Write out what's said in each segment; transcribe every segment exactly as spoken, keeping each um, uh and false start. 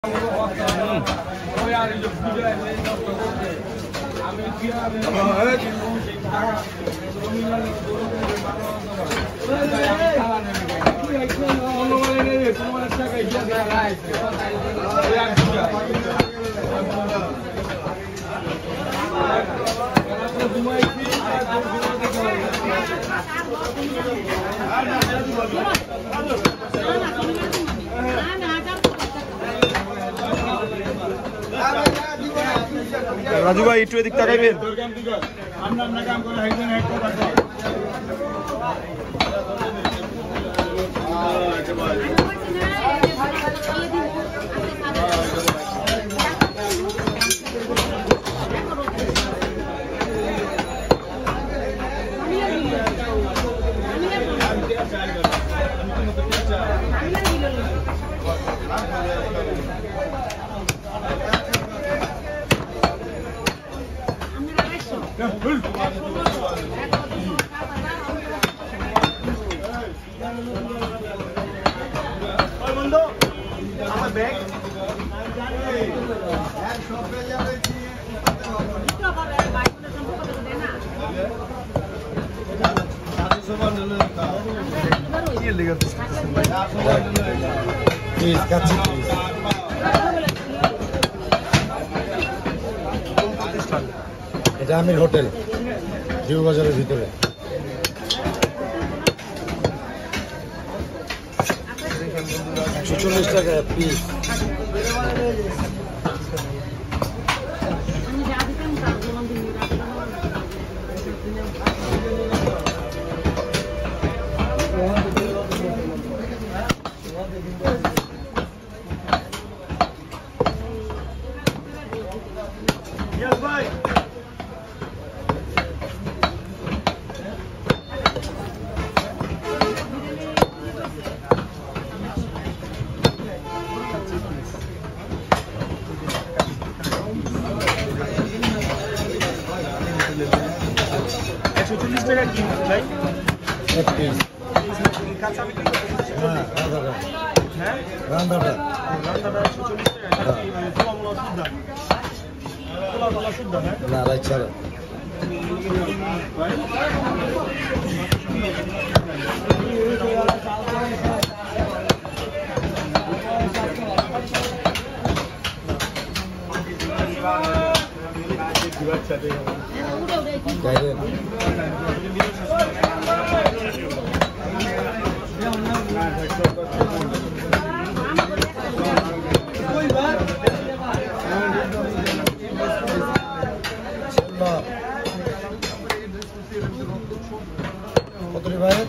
রাজু ভাই একটু এদিক তাকাইবেন। এটা আমির হোটেল জিও বাজারের ভিতরে। একশো চল্লিশ টাকা পিস। একশো চল্লিশ টাকা কি ভাই? এক পিস। হ্যাঁ রান্নাটা রান্নাটা একশো চল্লিশ টাকা। পোলা মোলা শুদ্ধ পোলা মোলা শুদ্ধ হ্যাঁ না রাইট ছাড়া। কত ভাই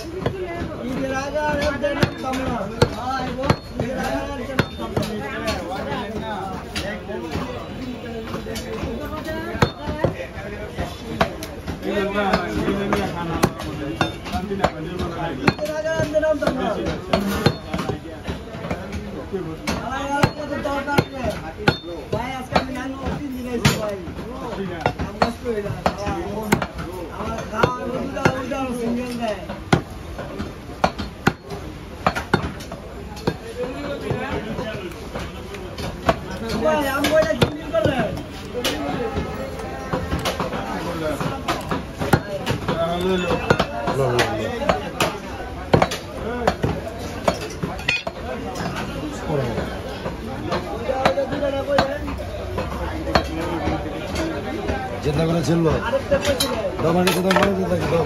চিন্তা করে ছিল দমানি কোথাও মনে দিতে থাকে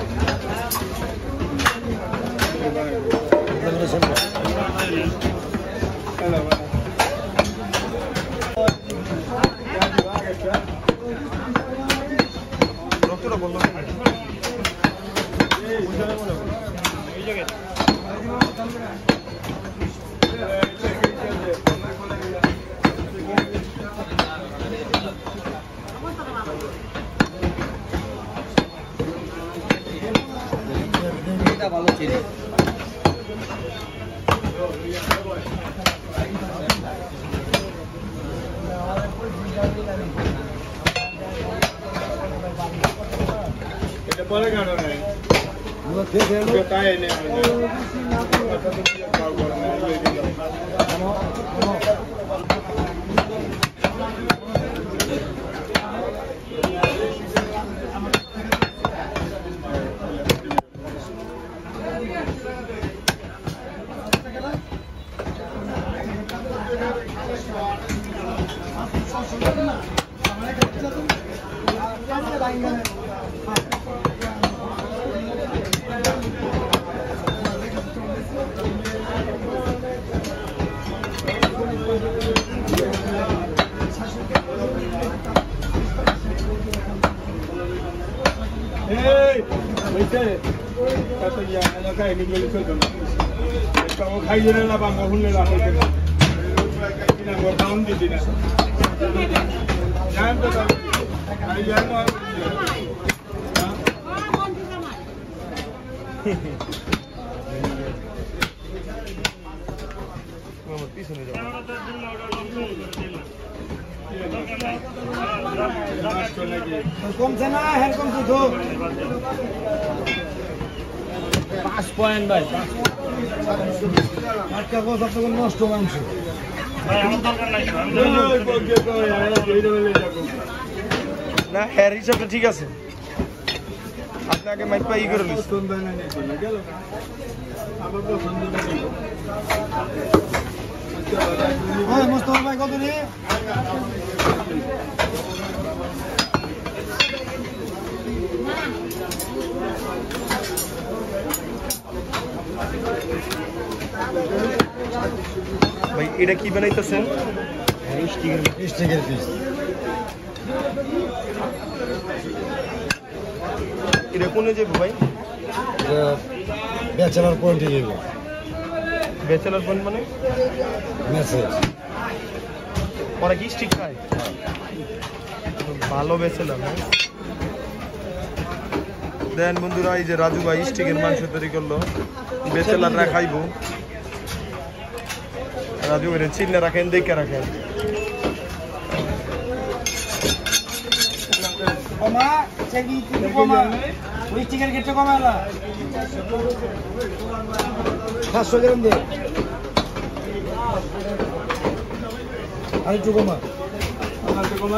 চিন্তা করে ছিল রক্তটা বন্ধ ভালো ছিল। এটা পরে কারণ নাই वो देख रहे हो काय नहीं Hey, ¿viste? Esto ya no cae ni me lo suelto. Estamos cayendo en la banca, un le da porque no guarda un día. Ya empezó. Ahí ya no. Vamos, piso ni ya. কমছে না হ্যাঁ কমছে তো পাঁচ point ভাই একটা বস আপনাদের নষ্ট মাংস না হ্যার হিসাবটা ঠিক আছে আপনি আগে মাইক পাই করে নিস হ্যাঁ মোস্তফা ভাই কত রে ভাই এটা কি বানাইতেছেন স্টিকের পিস এটা কোনে যাবো ভাই ব্যাচেলার পয়েন্টে যাবে ব্যাচেলার পয়েন্ট মানে মেসেজ ওরা কি স্টিক খায় ভালো ব্যাচেলার হ্যাঁ দেন বন্ধুরা এই যে রাজু ভাই স্টিকের মাংস তৈরি করলো ব্যাচেলাররা খাইবো রাজু ভাই চিনে রাখেন দেখে রাখেন কমা চেকি কমা ওই স্টিকের কেটে কমালা পাঁচশো গ্রাম দে আর একটু কমা কমা